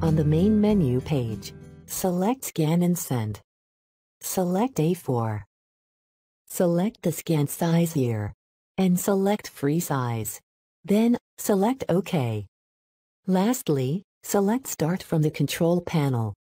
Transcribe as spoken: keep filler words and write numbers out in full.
On the main menu page, select Scan and Send. Select A four. Select the scan size here, and select Free Size. Then, select OK. Lastly, select Start from the control panel.